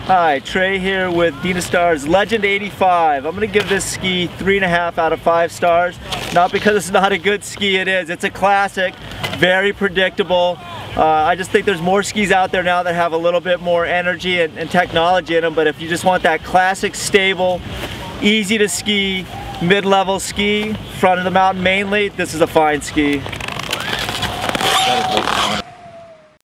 Hi, Trey here with Dynastar's Legend 85. I'm going to give this ski 3.5 out of 5 stars. Not because it's not a good ski, it is. It's a classic, very predictable. I just think there's more skis out there now that have a little bit more energy and technology in them, but if you just want that classic, stable, easy to ski, mid-level ski, front of the mountain mainly, this is a fine ski.